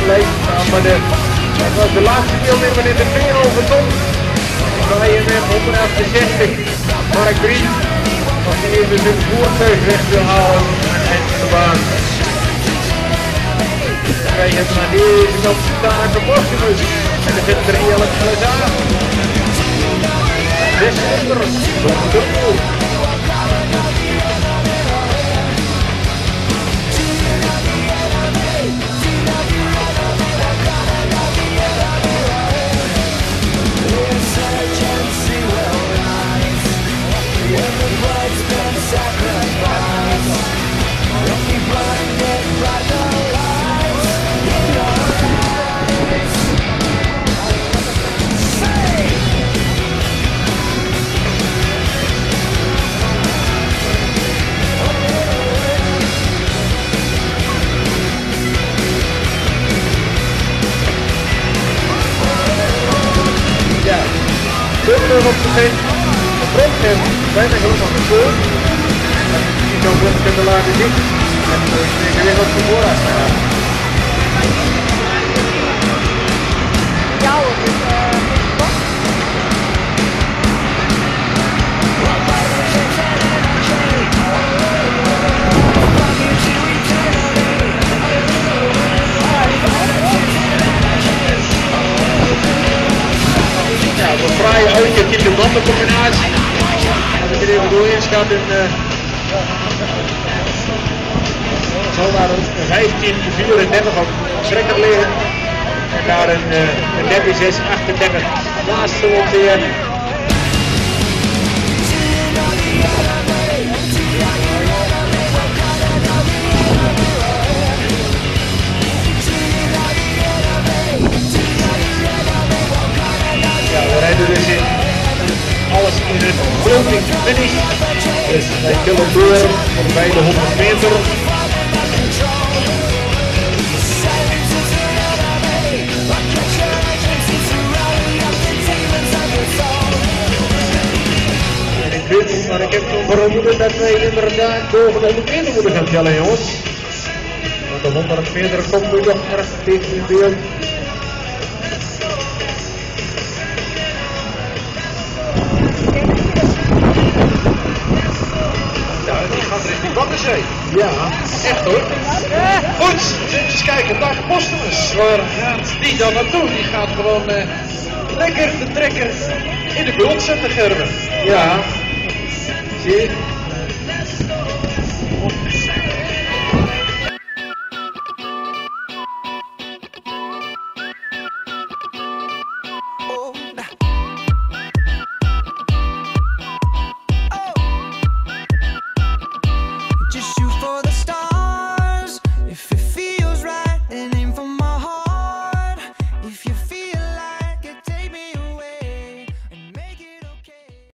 gelijk staan, maar dat was de laatste deelnemer in de 2,5 ton. Kleijenweg 168, Mark Dries, als hij even zijn voertuig weg wil halen en de baan. Dan krijg je het naar deze kant staan de Bossimus en dan zit er Jan Glazaar. 600 zonder doel. Op de geest, de frontcam bijna heel van de zoon. Die kan frontcam de laden dicht en zeker weer op de voorraad gaan. Ja hoor, dus een fraaie uitje in de bandencombinatie. Als ik er even doorheen schat, zal daar een 15:34 op trekker liggen. En daar een 13:6:38 naast te monteren. We rijden dus in alles in een floating finish. Dus wij tillen door bij de 100 meter. En ik weet, maar ik heb toen vermoeden dat wij inderdaad boven de 100 meter moeten gaan tellen, jongens. Want de 100 meter komt nu nog erg tegen in beeld. Ja, echt hoor. Goed, eens kijken, dag Bossimus. Waar gaat die dan naartoe? Die gaat gewoon lekker de trekker in de bult zetten, Gerben. Ja, zie je?